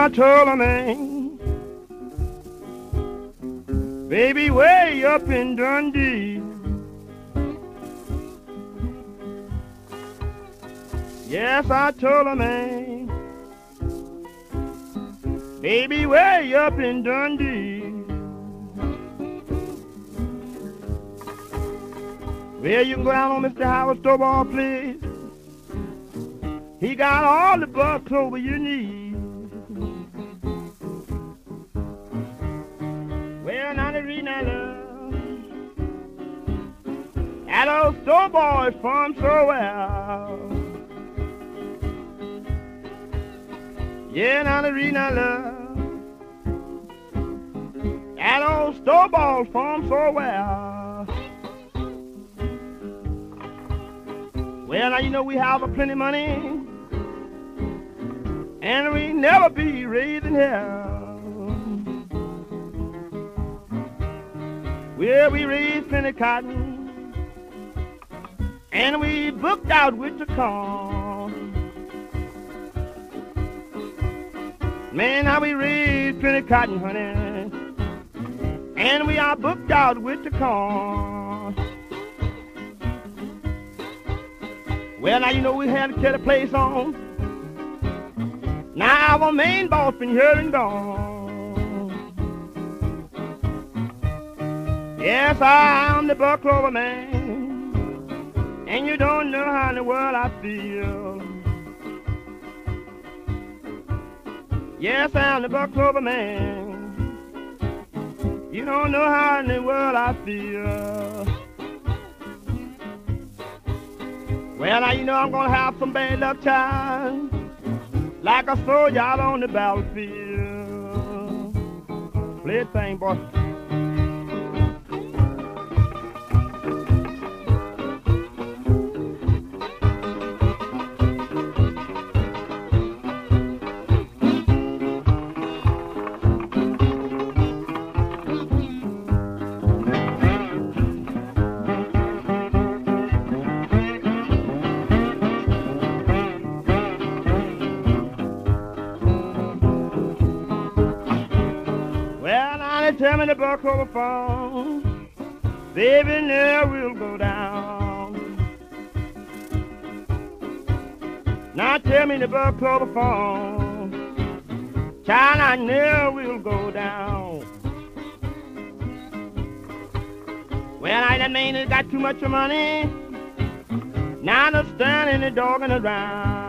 I told her, man, baby, way up in Dundee. Yes, I told her, man, baby, way up in Dundee. Well, you can go down on Mr. Howard Stowball, please. He got all the buck clover you need. Well, now the reason I love that old Stowball is farm so well. Yeah, now the reason I love that old Stowball farm so well. Well, now you know we have a plenty of money, and we never be raising hell. Well, we raise plenty of cotton, and we booked out with the corn. Man, now we raise plenty of cotton, honey, and we are booked out with the corn. Well, now you know we had to tear the place on. Now our main boss been here and gone. Yes, I'm the buck clover man, and you don't know how in the world I feel. Yes, I'm the buck clover man, you don't know how in the world I feel. Well, now you know I'm gonna have some bad luck, child, like I saw y'all on the battlefield. Play a thing, boy. Tell me the buck clover farm, baby, never will go down. Now tell me the buck clover farm, child, I never will go down. Well, I that man that got too much money, now they're standing the dog in the ground.